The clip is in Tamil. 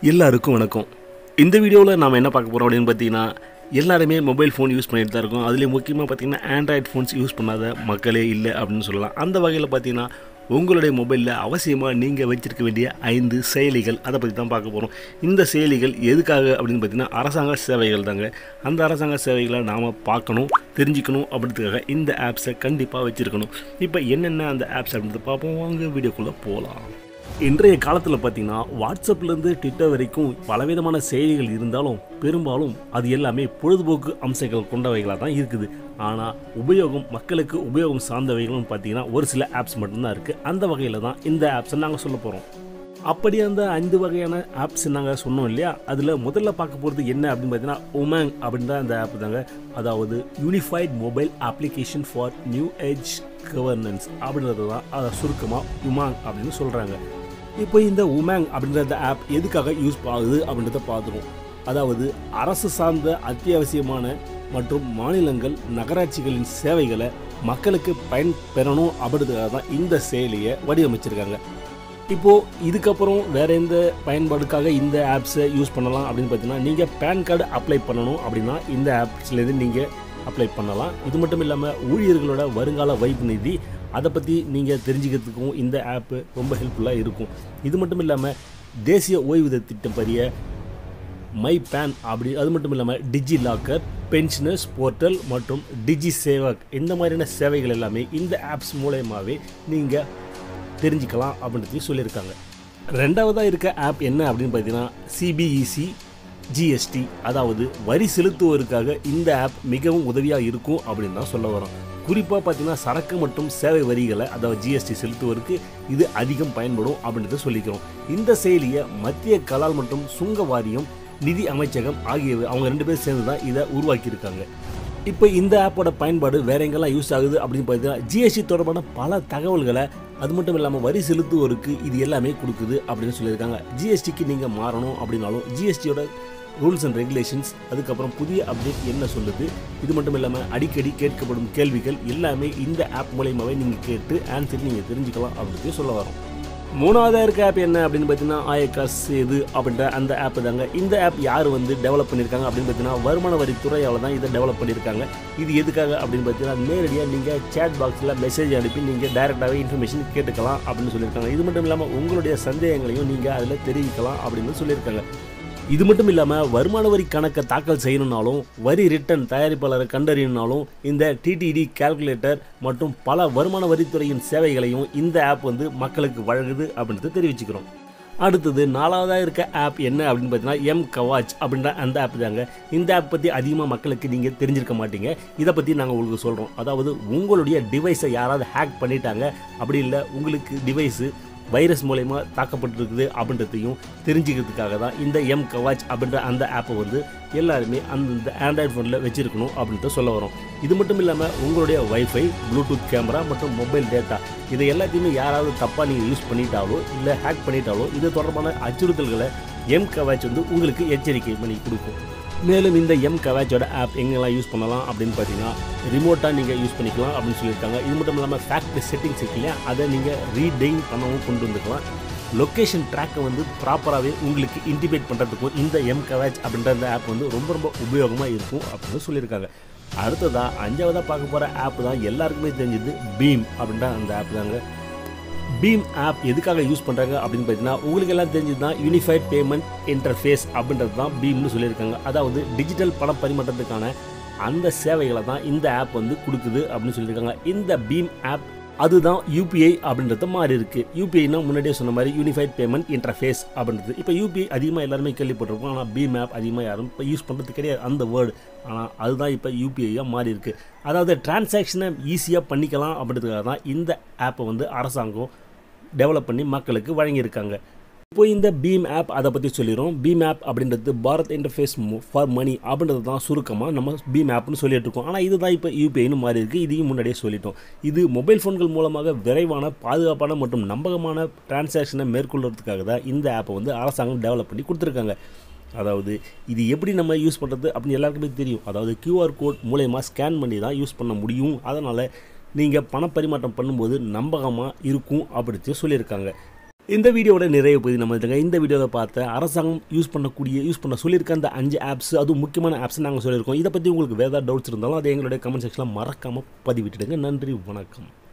எல்லாருக்கும் வணக்கம். இந்த வீடியோவில் நாம் என்ன பார்க்க போகிறோம் அப்படின்னு பார்த்தீங்கன்னா, எல்லாருமே மொபைல் ஃபோன் யூஸ் பண்ணிட்டு தான் இருக்கோம். அதுலேயும் முக்கியமாக பார்த்தீங்கன்னா ஆண்ட்ராய்டு ஃபோன்ஸ் யூஸ் பண்ணாத மக்களே இல்லை அப்படின்னு சொல்லலாம். அந்த வகையில் பார்த்தீங்கன்னா உங்களுடைய மொபைலில் அவசியமாக நீங்கள் வச்சிருக்க வேண்டிய 5 செயலிகள், அதை பற்றி தான் பார்க்க போகிறோம். இந்த செயலிகள் எதுக்காக அப்படின்னு பார்த்தீங்கன்னா அரசாங்க சேவைகள் தாங்க. அந்த அரசாங்க சேவைகளை நாம் பார்க்கணும், தெரிஞ்சுக்கணும் அப்படின்றதுக்காக இந்த ஆப்ஸை கண்டிப்பாக வச்சுருக்கணும். இப்போ என்னென்ன அந்த ஆப்ஸ் அப்படின்றத பார்ப்போம், வாங்க வீடியோக்குள்ளே போகலாம். இன்றைய காலத்தில் பார்த்தீங்கன்னா வாட்ஸ்அப்லேருந்து ட்விட்டர் வரைக்கும் பலவிதமான செயலிகள் இருந்தாலும் பெரும்பாலும் அது எல்லாமே பொழுதுபோக்கு அம்சங்கள் கொண்டவைகளாக தான் இருக்குது. ஆனால் மக்களுக்கு உபயோகம் சார்ந்தவைகள்னு பார்த்தீங்கன்னா ஒரு சில ஆப்ஸ் மட்டும்தான் இருக்குது. அந்த வகையில் தான் இந்த ஆப்ஸை நாங்கள் சொல்ல போகிறோம். அப்படி அந்த 5 வகையான ஆப்ஸ் நாங்கள் சொன்னோம் இல்லையா, அதில் முதல்ல பார்க்க போகிறது என்ன அப்படின்னு பார்த்தீங்கன்னா உமாங் அப்படின்ற அந்த ஆப் தாங்க. அதாவது unified mobile application for new age governance அப்படின்றது தான் அதை சுருக்கமாக உமாங் அப்படின்னு சொல்கிறாங்க. இப்போ இந்த உமாங் அப்படின்ற ஆப் எதுக்காக யூஸ் ஆகுது அப்படின்றத பார்த்துருவோம். அதாவது அரசு சார்ந்த அத்தியாவசியமான மற்றும் மாநிலங்கள் நகராட்சிகளின் சேவைகளை மக்களுக்கு பயன்பெறணும் அப்படின்றதுக்காக தான் இந்த செயலியை வடிவமைச்சிருக்காங்க. இப்போது இதுக்கப்புறம் வேறு எந்த பயன்பாடுக்காக இந்த ஆப்ஸை யூஸ் பண்ணலாம் அப்படின்னு பார்த்தீங்கன்னா, நீங்கள் பேன் கார்டு அப்ளை பண்ணணும் அப்படின்னா இந்த ஆப்ஸ்லேருந்து நீங்கள் அப்ளை பண்ணலாம். இது மட்டும் இல்லாமல் ஊழியர்களோட வருங்கால வைப்பு நிதி அதை பற்றி நீங்கள் தெரிஞ்சுக்கிறதுக்கும் இந்த ஆப்பு ரொம்ப ஹெல்ப்ஃபுல்லாக இருக்கும். இது மட்டும் இல்லாமல் தேசிய ஓய்வூதிய திட்டம் பற்றிய மை பேன் அது மட்டும் இல்லாமல் டிஜி லாக்கர், பென்ஷனர்ஸ் போர்ட்டல் மற்றும் டிஜி சேவக் இந்த மாதிரியான சேவைகள் எல்லாமே இந்த ஆப்ஸ் மூலயமாவே நீங்கள் தெரிஞ்சுக்கலாம் அப்படின்றதையும் சொல்லியிருக்காங்க. ரெண்டாவதாக இருக்க ஆப் என்ன அப்படின்னு பார்த்தீங்கன்னா சிபிஇசி ஜிஎஸ்டி, அதாவது வரி செலுத்துவோருக்காக இந்த ஆப் மிகவும் உதவியாக இருக்கும் அப்படின்னு தான் சொல்ல வரோம். குறிப்பாக பார்த்தீங்கன்னா சரக்கு மற்றும் சேவை வரிகளை, அதாவது ஜிஎஸ்டி செலுத்துவோருக்கு இது அதிகம் பயன்படும் அப்படின்றத சொல்லிக்கிறோம். இந்த செயலியை மத்திய கலால் மற்றும் சுங்க வாரியம், நிதி அமைச்சகம் ஆகியவை அவங்க 2 பேரும் சேர்ந்து தான் இதை உருவாக்கியிருக்காங்க. இப்போ இந்த ஆப்போட பயன்பாடு வேற எங்கெல்லாம் யூஸ் ஆகுது அப்படின்னு பார்த்தீங்கன்னா ஜிஎஸ்டி தொடர்பான பல தகவல்களை, அது மட்டும் இல்லாமல் வரி செலுத்துவோருக்கு இது எல்லாமே கொடுக்குது அப்படின்னு சொல்லியிருக்காங்க. ஜிஎஸ்டிக்கு நீங்கள் மாறணும் அப்படின்னாலும் ஜிஎஸ்டியோட ரூல்ஸ் அண்ட் ரெகுலேஷன்ஸ், அதுக்கப்புறம் புதிய அப்டேட் என்ன சொல்லுது, இது மட்டும் இல்லாமல் அடிக்கடி கேட்கப்படும் கேள்விகள் எல்லாமே இந்த ஆப் மூலயமாவே நீங்கள் கேட்டு ஆன்சர் நீங்கள் தெரிஞ்சுக்கலாம் அப்படின்னு சொல்ல வரோம். மூணாவதாக இருக்க ஆப் என்ன அப்படின்னு பார்த்தீங்கன்னா ஆயக்காஸ் இது அப்படின்ற அந்த ஆப் தாங்க. இந்த ஆப் யார் டெவலப் பண்ணியிருக்காங்க அப்படின்னு பார்த்தீங்கன்னா வருமான வரித்துறையால் தான் இதை டெவலப் பண்ணியிருக்காங்க. இது எதுக்காக அப்படின்னு பார்த்தீங்கன்னா நேரடியாக நீங்கள் சேட் பாக்ஸில் மெசேஜ் அனுப்பி நீங்கள் டைரெக்டாகவே இன்ஃபர்மேஷன் கேட்டுக்கலாம் அப்படின்னு சொல்லியிருக்காங்க. இது மட்டும் இல்லாமல் உங்களுடைய சந்தேகங்களையும் நீங்கள் அதில் தெரிவிக்கலாம் அப்படின்னு சொல்லியிருக்காங்க. இது மட்டும் இல்லாமல் வருமான வரி கணக்கை தாக்கல் செய்யணுன்னாலும், வரி ரிட்டர்ன் தயாரிப்பாளரை கண்டறியணுனாலும் இந்த டிடிடி கால்குலேட்டர் மற்றும் பல வருமான வரித்துறையின் சேவைகளையும் இந்த ஆப் மக்களுக்கு வழங்குது அப்படின்றது தெரிவிச்சுக்கிறோம். அடுத்தது 4வதாக இருக்க ஆப் என்ன அப்படின்னு பார்த்தீங்கன்னா எம் கவாச் அப்படின்ற அந்த ஆப் தாங்க. இந்த ஆப் பற்றி அதிகமாக மக்களுக்கு நீங்கள் தெரிஞ்சிருக்க மாட்டீங்க. இதை பற்றி நாங்கள் உங்களுக்கு சொல்கிறோம். அதாவது உங்களுடைய டிவைஸை யாராவது ஹேக் பண்ணிட்டாங்க, அப்படி இல்லை உங்களுக்கு டிவைஸு வைரஸ் மூலயமா தாக்கப்பட்டிருக்குது அப்படின்றதையும் தெரிஞ்சுக்கிறதுக்காக தான் இந்த எம் கவாச் அப்படின்ற அந்த ஆப்பை எல்லாருமே அந்த ஆண்ட்ராய்டு ஃபோனில் வச்சுருக்கணும் அப்படின்ட்டு சொல்ல வரோம். இது மட்டும் இல்லாமல் உங்களுடைய வைஃபை, ப்ளூடூத் கேமரா மற்றும் மொபைல் டேட்டா இதை எல்லாத்தையுமே யாராவது தப்பாக நீங்கள் யூஸ் பண்ணிட்டாலோ இல்லை ஹேக் பண்ணிட்டாலோ இது தொடர்பான அச்சுறுத்தல்களை எம் கவாச் உங்களுக்கு எச்சரிக்கை பண்ணி கொடுக்கும். மேலும் இந்த எம் கவாச்சோட ஆப் எங்கெல்லாம் யூஸ் பண்ணலாம் அப்படின்னு பார்த்தீங்கன்னா ரிமோட்டாக நீங்கள் யூஸ் பண்ணிக்கலாம் அப்படின்னு சொல்லியிருக்காங்க. இது மட்டும் இல்லாமல் ஃபேக்ட்ரி செட்டிங்ஸ் இருக்கு இல்லையா, அதை நீங்கள் ரீடைன் பண்ணவும் கொண்டு வந்துக்கலாம். லொக்கேஷன் ட்ராக்கை ப்ராப்பராகவே உங்களுக்கு இன்டிமேட் பண்ணுறதுக்கும் இந்த எம் கவாச் அப்படின்ற அந்த ஆப் ரொம்ப ரொம்ப உபயோகமாக இருக்கும் அப்படின்னு சொல்லியிருக்காங்க. அடுத்ததாக 5வதாக பார்க்க போகிற ஆப் தான் எல்லாருக்குமே தெரிஞ்சது பீம் அப்படின்ற அந்த ஆப் தாங்க. பீம் ஆப் எதுக்காக யூஸ் பண்ணுறாங்க அப்படின்னு பார்த்தீங்கன்னா உங்களுக்கு எல்லாம் தெரிஞ்சது தான் யூனிஃபைட் பேமெண்ட் இன்டர்ஃபேஸ் அப்படின்றது தான் பீம்னு சொல்லியிருக்காங்க. அதாவது டிஜிட்டல் பண பரிமாற்றத்துக்கான அந்த சேவைகளை தான் இந்த ஆப் கொடுக்குது அப்படின்னு சொல்லியிருக்காங்க. இந்த பீம் ஆப் அதுதான் யூபிஐ அப்படின்றது மாறி இருக்கு. யூபிஐனா முன்னாடியே சொன்ன மாதிரி யூனிஃபைட் பேமெண்ட் இன்டர்ஃபேஸ் அப்படின்றது. இப்போ யூபிஐ அதிகமாக எல்லாருமே கேள்விப்பட்டிருப்போம், ஆனால் பீம் ஆப் அதிகமாக யாரும் இப்போ யூஸ் பண்ணுறது கிடையாது அந்த வேர்டு. ஆனால் அதுதான் இப்போ யூபிஐயாக மாறி இருக்கு. அதாவது டிரான்சாக்ஷனை ஈஸியாக பண்ணிக்கலாம் அப்படின்றதுக்காக தான் இந்த ஆப்பை அரசாங்கம் டெவலப் பண்ணி மக்களுக்கு வழங்கியிருக்காங்க. இப்போ இந்த பீம் ஆப் அதை பற்றி சொல்லிடுறோம். பீம் ஆப் அப்படின்றது பாரத் இன்டர்ஃபேஸ் ஃபார் மணி அப்படின்றது தான் சுருக்கமாக நம்ம பீம் ஆப்னு சொல்லிட்டு இருக்கோம். ஆனால் இதுதான் இப்போ யூபிஐன்னு மாறி இருக்குது. இதையும் முன்னாடியே சொல்லிட்டோம். இது மொபைல் ஃபோன்கள் மூலமாக விரைவான, பாதுகாப்பான மற்றும் நம்பகமான டிரான்சாக்ஷனை மேற்கொள்கிறதுக்காக தான் இந்த ஆப்பை அரசாங்கம் டெவலப் பண்ணி கொடுத்துருக்காங்க. அதாவது இது எப்படி நம்ம யூஸ் பண்ணுறது அப்படின்னு எல்லாருக்குமே தெரியும். அதாவது கியூஆர் கோட் மூலயமா ஸ்கேன் பண்ணி தான் யூஸ் பண்ண முடியும். அதனால் நீங்கள் பணப்பரிமாற்றம் பண்ணும்போது நம்பகமாக இருக்கும் அப்படின்னு சொல்லியிருக்காங்க. இந்த வீடியோட நிறைய பகுதி நம்ம இந்த வீடியோவில் பார்த்த அரசாங்கம் யூஸ் பண்ண சொல்லியிருக்க அந்த 5 ஆப்ஸ், அதுவும் முக்கியமான ஆப்ஸ் நாங்கள் சொல்லியிருக்கோம். இதை பற்றி உங்களுக்கு வேறு ஏதாவது டவுட்ஸ் இருந்தாலும் அதை எங்களுடைய கமெண்ட் செக்ஷனில் மறக்காமல் பதிவிட்டுடுங்க. நன்றி, வணக்கம்.